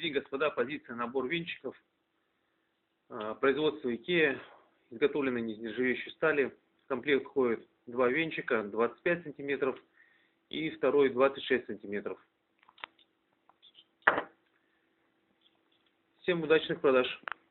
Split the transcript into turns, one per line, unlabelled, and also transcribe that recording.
день, господа. Позиция набор венчиков. Производство IKEA. Изготовлены из нержавеющей стали. В комплект входит 2 венчика 25 сантиметров и второй 26 сантиметров. Всем удачных продаж!